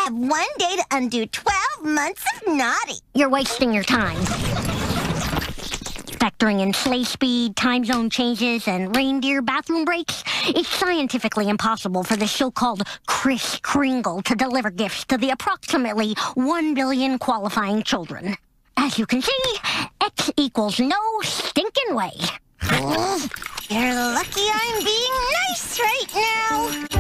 have one day to undo 12 months of naughty. You're wasting your time. Factoring in sleigh speed, time zone changes, and reindeer bathroom breaks, it's scientifically impossible for the so-called Kris Kringle to deliver gifts to the approximately 1 billion qualifying children. As you can see, X equals no stinking way. You're lucky I'm being nice right now.